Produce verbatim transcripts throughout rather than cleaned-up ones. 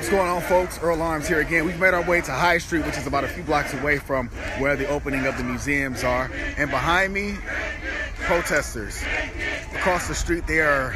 What's going on, folks? Earl Arms here again. We've made our way to High Street, which is about a few blocks away from where the opening of the museums are. And behind me, protesters. Across the street, they are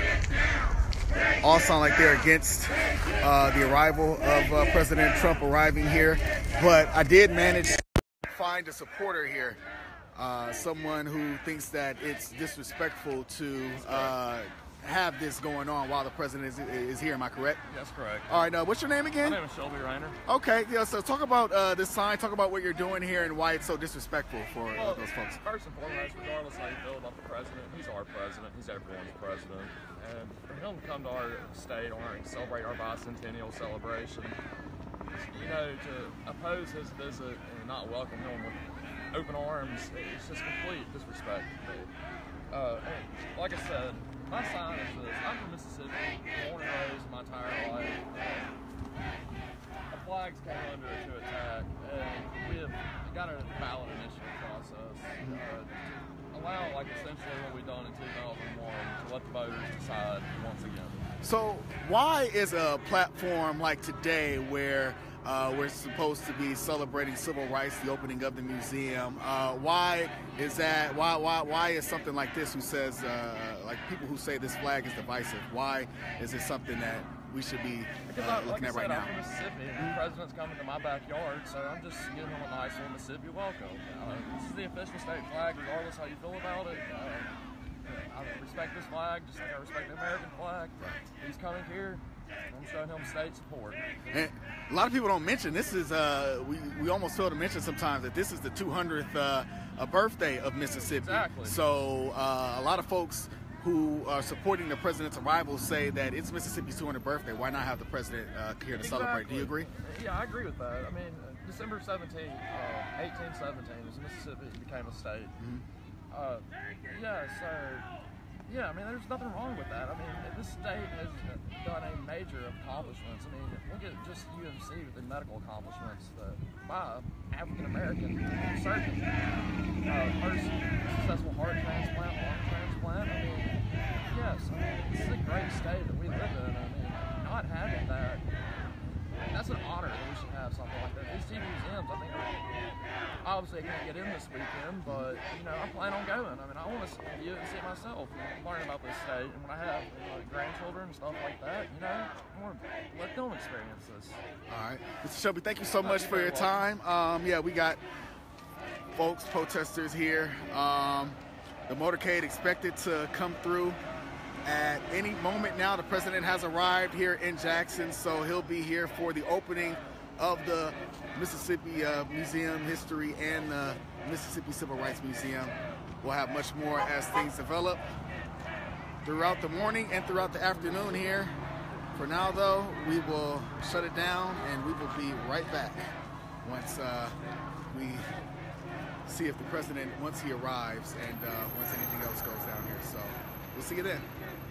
all sound like they're against uh, the arrival of uh, President Trump arriving here. But I did manage to find a supporter here. Uh, someone who thinks that it's disrespectful to uh, have this going on while the president is, is here. Am I correct? That's correct. All right. Uh, what's your name again? My name is Shelby Reiner. Okay. Yeah. So talk about uh, this sign. Talk about what you're doing here and why it's so disrespectful for well, uh, those folks. First and foremost, regardless how you feel about the president, he's our president. He's everyone's president. And for him to come to our state or celebrate our bicentennial celebration, you know, to oppose his visit and not welcome him with open arms, it's just complete disrespect to me. Uh, like I said, my sign is this. I'm from Mississippi, born and raised my entire life. The flags came under to attack, and we have got a ballot initiative process uh, to allow, like, essentially what we've done in two thousand one, to let the voters decide once again. So why is a platform like today, where Uh, we're supposed to be celebrating civil rights, the opening of the museum. Uh, why is that? Why, why, why is something like this, who says, uh, like people who say this flag is divisive, why is it something that we should be because uh, I, looking like at right I said, now? I'm from Mississippi, and the president's coming to my backyard, so I'm just giving him a nice little Mississippi welcome. Uh, this is the official state flag, regardless how you feel about it. Uh, I respect this flag just like I respect the American flag. He's coming here. I'm showing him state support. And a lot of people don't mention this is uh, we we almost fail to mention sometimes that this is the two hundredth uh, uh, birthday of Mississippi. Exactly. So uh, a lot of folks who are supporting the president's arrival say that it's Mississippi's two hundredth birthday. Why not have the president uh, here to exactly. celebrate? Do you agree? Yeah, I agree with that. I mean, December seventeenth, uh, eighteen seventeen, was Mississippi became a state. Mm-hmm. uh, yeah, so. Yeah, I mean, there's nothing wrong with that. I mean, this state has done a major accomplishments. I mean, look at just U M C with the medical accomplishments that by African-American surgeon. Uh, first successful heart transplant, lung transplant. I mean, yes, I mean, this is a great state that we live in. I mean, not having that, that's an honor that we should have something like that. These two museums, I think, are, obviously I can't get in this weekend, but, you know, I plan on going. I mean, I want to view it and see it myself, and learn about this state. And when I have, you know, grandchildren and stuff like that, you know, I want to let them experience this. All right. Mister Shelby, thank you so much you're for your welcome. time. Um, yeah, we got folks, protesters here. Um, the motorcade expected to come through at any moment now. The president has arrived here in Jackson, so he'll be here for the opening of the Mississippi uh, Museum History and the Mississippi Civil Rights Museum. We'll have much more as things develop throughout the morning and throughout the afternoon here. For now, though, we will shut it down, and we will be right back once uh, we see if the president, once he arrives, and uh, once anything else goes down here. So we'll see you then.